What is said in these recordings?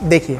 देखिए,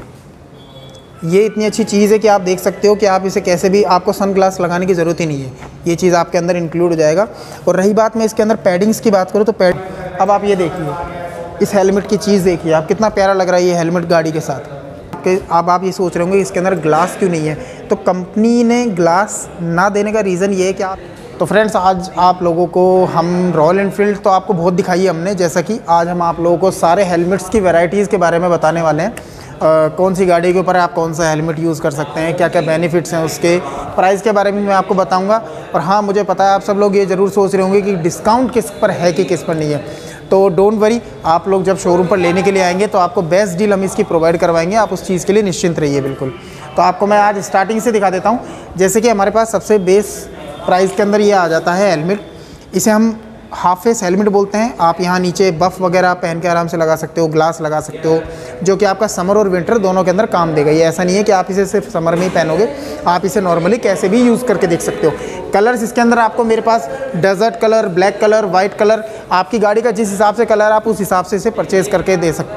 ये इतनी अच्छी चीज़ है कि आप देख सकते हो कि आप इसे कैसे भी, आपको सन ग्लास लगाने की ज़रूरत ही नहीं है, ये चीज़ आपके अंदर इंक्लूड हो जाएगा। और रही बात मैं इसके अंदर पैडिंग्स की बात करूँ तो अब आप ये देखिए, इस हेलमेट की चीज़ देखिए आप, कितना प्यारा लग रहा है ये हेलमेट गाड़ी के साथ। अब आप ये सोच रहे होंगे इसके अंदर ग्लास क्यों नहीं है, तो कंपनी ने ग्लास ना देने का रीज़न ये है कि आप, तो फ्रेंड्स आज आप लोगों को हम रॉयल एनफील्ड तो आपको बहुत दिखाई है हमने, जैसा कि आज हम आप लोगों को सारे हेलमेट्स की वैरायटीज़ के बारे में बताने वाले हैं। कौन सी गाड़ी के ऊपर आप कौन सा हेलमेट यूज़ कर सकते हैं, क्या क्या बेनिफिट्स हैं, उसके प्राइस के बारे में मैं आपको बताऊंगा। और हाँ, मुझे पता है आप सब लोग ये ज़रूर सोच रहे होंगे कि डिस्काउंट किस पर है कि किस पर नहीं है, तो डोंट वरी, आप लोग जब शोरूम पर लेने के लिए आएंगे तो आपको बेस्ट डील हम इसकी प्रोवाइड करवाएंगे, आप उस चीज़ के लिए निश्चिंत रहिए बिल्कुल। तो आपको मैं आज स्टार्टिंग से दिखा देता हूँ। जैसे कि हमारे पास सबसे बेस प्राइस के अंदर ये आ जाता है हेलमेट, इसे हम हाफ फेस हेलमेट बोलते हैं। आप यहाँ नीचे बफ वगैरह पहन के आराम से लगा सकते हो, ग्लास लगा सकते हो, जो कि आपका समर और विंटर दोनों के अंदर काम देगा। ये ऐसा नहीं है कि आप इसे सिर्फ समर में ही पहनोगे, आप इसे नॉर्मली कैसे भी यूज़ करके देख सकते हो। कलर्स इसके अंदर आपको मेरे पास desert colour, black colour, white colour, आपकी गाड़ी का जिस हिसाब से कलर आप उस हिसाब से इसे परचेज़ करके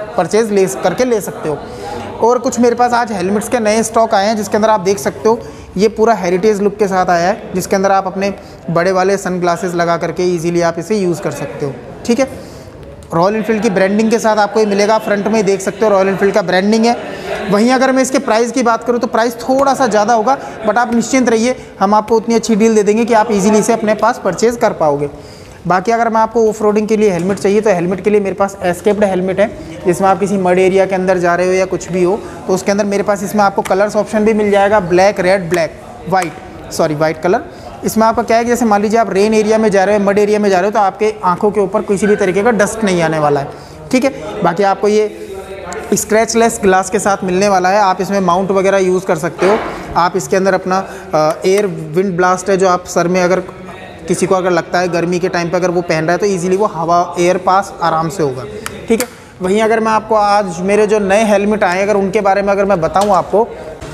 ले सकते हो। और कुछ मेरे पास आज हेलमेट्स के नए स्टॉक आए हैं, जिसके अंदर आप देख सकते हो ये पूरा हेरिटेज लुक के साथ आया है, जिसके अंदर आप अपने बड़े वाले सन ग्लासेस लगा करके इजीली आप इसे यूज़ कर सकते हो। ठीक है, रॉयल एनफील्ड की ब्रांडिंग के साथ आपको ये मिलेगा, फ्रंट में ही देख सकते हो रॉयल एनफील्ड का ब्रांडिंग है। वहीं अगर मैं इसके प्राइस की बात करूँ तो प्राइस थोड़ा सा ज़्यादा होगा, बट आप निश्चिंत रहिए, हम आपको उतनी अच्छी डील दे देंगे कि आप इजीली इसे अपने पास परचेज़ कर पाओगे। बाकी अगर मैं आपको ऑफ रोडिंग के लिए हेलमेट चाहिए तो हेलमेट के लिए मेरे पास एस्केप्ड हेलमेट है, जिसमें आप किसी मड एरिया के अंदर जा रहे हो या कुछ भी हो तो उसके अंदर मेरे पास इसमें आपको कलर्स ऑप्शन भी मिल जाएगा, ब्लैक, रेड, वाइट कलर। इसमें आपका क्या है कि जैसे मान लीजिए आप रेन एरिया में जा रहे हो, मड एरिया में जा रहे हो, तो आपके आंखों के ऊपर किसी भी तरीके का डस्ट नहीं आने वाला है। ठीक है, बाकी आपको ये स्क्रैचलेस ग्लास के साथ मिलने वाला है, आप इसमें माउंट वगैरह यूज़ कर सकते हो। आप इसके अंदर अपना एयर विंड ब्लास्ट है, जो आप सर में अगर किसी को अगर लगता है गर्मी के टाइम पे अगर वो पहन रहा है तो इजीली वो हवा एयर पास आराम से होगा। ठीक है, वहीं अगर मैं आपको आज मेरे जो नए हेलमेट आए अगर उनके बारे में अगर मैं बताऊं आपको,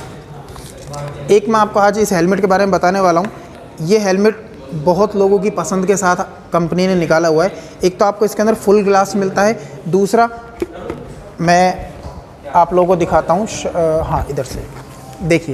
एक मैं आपको आज इस हेलमेट के बारे में बताने वाला हूं। ये हेलमेट बहुत लोगों की पसंद के साथ कंपनी ने निकाला हुआ है। एक तो आपको इसके अंदर फुल ग्लास मिलता है, दूसरा मैं आप लोगों को दिखाता हूँ। हाँ, इधर से देखिए,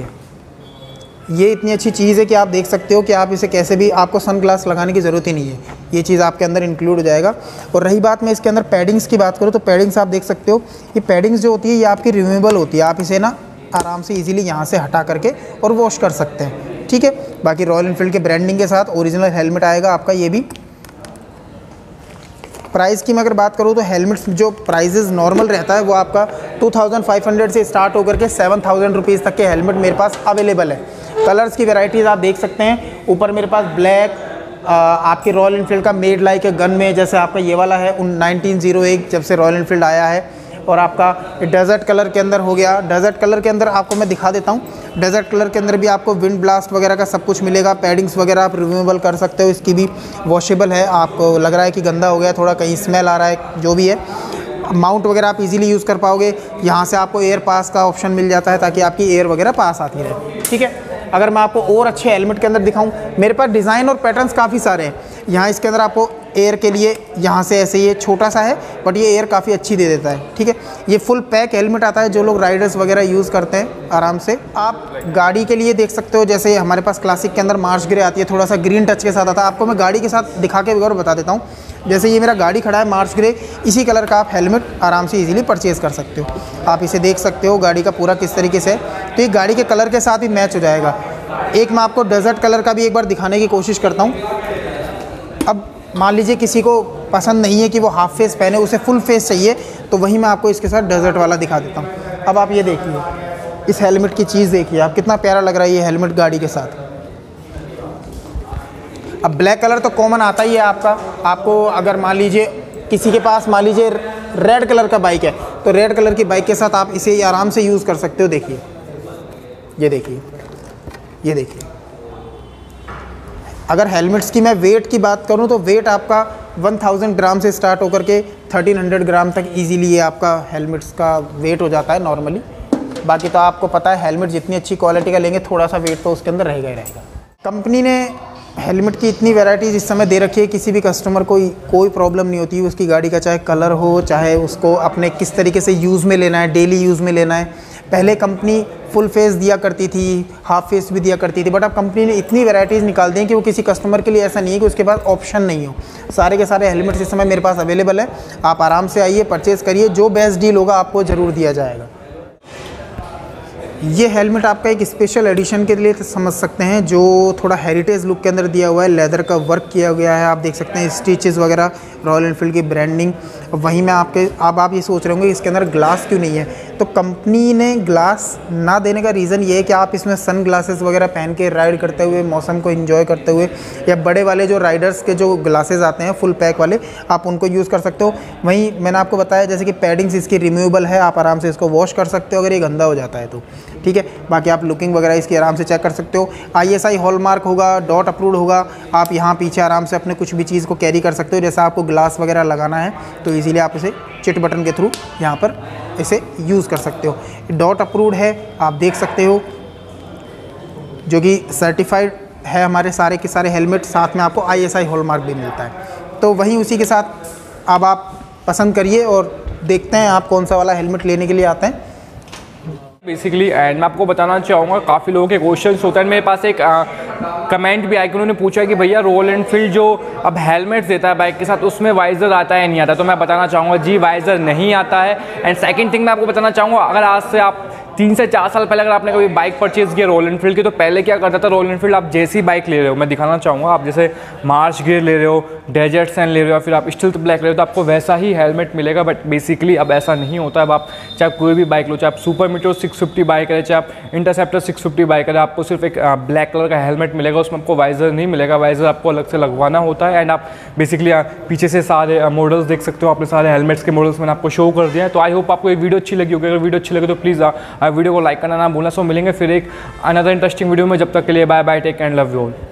ये इतनी अच्छी चीज़ है कि आप देख सकते हो कि आप इसे कैसे भी, आपको सन ग्लास लगाने की ज़रूरत ही नहीं है, ये चीज़ आपके अंदर इंक्लूड हो जाएगा। और रही बात मैं इसके अंदर पैडिंग्स की बात करूँ तो पैडिंग्स आप देख सकते हो, ये पैडिंग्स जो होती है ये आपकी रिमूवेबल होती है, आप इसे ना आराम से इजीली यहाँ से हटा करके और वॉश कर सकते हैं। ठीक है, बाकी रॉयल एनफील्ड के ब्रांडिंग के साथ ओरिजिनल हेलमेट आएगा आपका। ये भी प्राइस की मैं अगर बात करूँ तो हेलमेट्स जो प्राइजेज़ नॉर्मल रहता है वो आपका 2500 से स्टार्ट होकर के 7000 रुपीज़ तक के हेलमेट मेरे पास अवेलेबल है। कलर्स की वैरायटीज़ आप देख सकते हैं, ऊपर मेरे पास ब्लैक, आपके रॉयल एनफील्ड का मेड लाइक ए गन में, जैसे आपका ये वाला है 1901 जब से रॉयल एनफील्ड आया है। और आपका डेजर्ट कलर के अंदर हो गया, डेजर्ट कलर के अंदर आपको मैं दिखा देता हूँ। डेजर्ट कलर के अंदर भी आपको विंड ब्लास्ट वगैरह का सब कुछ मिलेगा, पैडिंग्स वगैरह आप रिमूवेबल कर सकते हो, इसकी भी वॉशेबल है। आपको लग रहा है कि गंदा हो गया थोड़ा, कहीं स्मेल आ रहा है, जो भी है, माउंट वगैरह आप इजीली यूज़ कर पाओगे। यहाँ से आपको एयर पास का ऑप्शन मिल जाता है ताकि आपकी एयर वगैरह पास आती रहे। ठीक है, अगर मैं आपको और अच्छे हेलमेट के अंदर दिखाऊं, मेरे पास डिज़ाइन और पैटर्न्स काफ़ी सारे हैं। यहाँ इसके अंदर आपको एयर के लिए यहाँ से ऐसे ये छोटा सा है, बट ये एयर काफ़ी अच्छी दे देता है। ठीक है, ये फुल पैक हेलमेट आता है, जो लोग राइडर्स वगैरह यूज़ करते हैं आराम से। आप गाड़ी के लिए देख सकते हो, जैसे हमारे पास क्लासिक के अंदर मार्च ग्रे आती है, थोड़ा सा ग्रीन टच के साथ आता है। आपको मैं गाड़ी के साथ दिखा के और बता देता हूँ। जैसे ये मेरा गाड़ी खड़ा है मार्च ग्रे, इसी कलर का आप हेलमेट आराम से इजीली परचेज़ कर सकते हो। आप इसे देख सकते हो गाड़ी का पूरा किस तरीके से है, तो ये गाड़ी के कलर के साथ ही मैच हो जाएगा। एक मैं आपको डेजर्ट कलर का भी एक बार दिखाने की कोशिश करता हूँ। अब मान लीजिए किसी को पसंद नहीं है कि वो हाफ फेस पहने, उसे फुल फेस चाहिए, तो वहीं मैं आपको इसके साथ डेजर्ट वाला दिखा देता हूँ। अब आप ये देखिए, इस हेलमेट की चीज़ देखिए आप, कितना प्यारा लग रहा है ये हेलमेट गाड़ी के साथ। अब ब्लैक कलर तो कॉमन आता ही है आपका। आपको अगर मान लीजिए किसी के पास मान लीजिए रेड कलर का बाइक है, तो रेड कलर की बाइक के साथ आप इसे आराम से यूज़ कर सकते हो। देखिए, ये देखिए, ये देखिए। अगर हेलमेट्स की मैं वेट की बात करूं तो वेट आपका 1000 ग्राम से स्टार्ट होकर के 1300 ग्राम तक इजीली ये आपका हेलमेट्स का वेट हो जाता है नॉर्मली। बाकी तो आपको पता है हेलमेट जितनी अच्छी क्वालिटी का लेंगे थोड़ा सा वेट तो उसके अंदर रहेगा ही रहेगा। कंपनी ने हेलमेट की इतनी वैरायटीज़ इस समय दे रखी है, किसी भी कस्टमर को कोई प्रॉब्लम नहीं होती उसकी गाड़ी का, चाहे कलर हो, चाहे उसको अपने किस तरीके से यूज़ में लेना है, डेली यूज़ में लेना है। पहले कंपनी फुल फेस दिया करती थी, हाफ फेस भी दिया करती थी, बट अब कंपनी ने इतनी वैराइटीज़ निकाल दी हैं कि वो किसी कस्टमर के लिए ऐसा नहीं है कि उसके पास ऑप्शन नहीं हो। सारे के सारे हेलमेट्स इस समय मेरे पास अवेलेबल है, आप आराम से आइए, परचेज़ करिए, जो बेस्ट डील होगा आपको ज़रूर दिया जाएगा। ये हेलमेट आपका एक स्पेशल एडिशन के लिए समझ सकते हैं, जो थोड़ा हेरिटेज लुक के अंदर दिया हुआ है, लेदर का वर्क किया गया है, आप देख सकते हैं स्टिचेस वगैरह, रॉयल एनफील्ड की ब्रांडिंग। वहीं में आप ये सोच रहे होंगे इसके अंदर ग्लास क्यों नहीं है, तो कंपनी ने ग्लास ना देने का रीज़न ये है कि आप इसमें सन ग्लासेस वगैरह पहन के राइड करते हुए, मौसम को एंजॉय करते हुए, या बड़े वाले जो राइडर्स के जो ग्लासेस आते हैं फुल पैक वाले, आप उनको यूज़ कर सकते हो। वहीं मैंने आपको बताया जैसे कि पैडिंग्स इसकी रिमूवेबल है, आप आराम से इसको वॉश कर सकते हो अगर ये गंदा हो जाता है तो, ठीक है। बाकी आप लुकिंग वगैरह इसकी आराम से चेक कर सकते हो, ISI हॉलमार्क होगा, डॉट अप्रूव्ड होगा। आप यहाँ पीछे आराम से अपने कुछ भी चीज़ को कैरी कर सकते हो, जैसा आपको ग्लास वगैरह लगाना है तो इजीली आप इसे चिट बटन के थ्रू यहाँ पर इसे यूज़ कर सकते हो। डॉट अप्रूव्ड है, आप देख सकते हो, जो कि सर्टिफाइड है हमारे सारे के सारे हेलमेट, साथ में आपको ISI हॉलमार्क भी मिलता है। तो वहीं उसी के साथ अब आप पसंद करिए और देखते हैं आप कौन सा वाला हेलमेट लेने के लिए आते हैं बेसिकली। एंड मैं आपको बताना चाहूँगा, काफ़ी लोगों के क्वेश्चंस होते हैं। मेरे पास एक कमेंट भी आया कि उन्होंने पूछा कि भैया रॉयल एनफील्ड जो अब हेलमेट्स देता है बाइक के साथ, उसमें वाइज़र आता है नहीं आता, तो मैं बताना चाहूँगा जी वाइज़र नहीं आता है। एंड सेकंड थिंग मैं आपको बताना चाहूँगा, अगर आज से आप 3 से 4 साल पहले अगर आपने कभी बाइक परचेज़ किया रॉयल एनफील्ड की, तो पहले क्या करता था रॉयल एनफील्ड, आप जैसी बाइक ले रहे हो, मैं दिखाना चाहूँगा, आप जैसे मार्च गियर ले रहे हो, डेजर्ट सैंड ले रहे हो, या फिर आप स्टिल्थ ब्लैक ले रहे हो, तो आपको वैसा ही हेलमेट मिलेगा। बट बेसिकली अब ऐसा नहीं होता है। अब आप चाहे कोई भी बाइक लो, चाहे आप सुपर मीटर 650 बाइक है, चाहे आप इंटरसेप्टर 650 बाइक है, आपको सिर्फ एक ब्लैक कलर का हेलमेट मिलेगा, उसमें आपको वाइज़र नहीं मिलेगा, वाइज़र आपको अलग से लगवाना होता है। एंड आप बेसिकली पीछे से सारे मॉडल्स देख सकते हो, आपने सारे हेलमेट्स के मॉडल्स मैंने आपको शो कर दिया है। तो आई होप आपको ये वीडियो अच्छी लगी होगी। अगर वीडियो अच्छी लगी तो प्लीज़ वीडियो को लाइक करना ना भूलना। सो मिलेंगे फिर एक अनदर इंटरेस्टिंग वीडियो में, जब तक के लिए bye bye, take and love you all.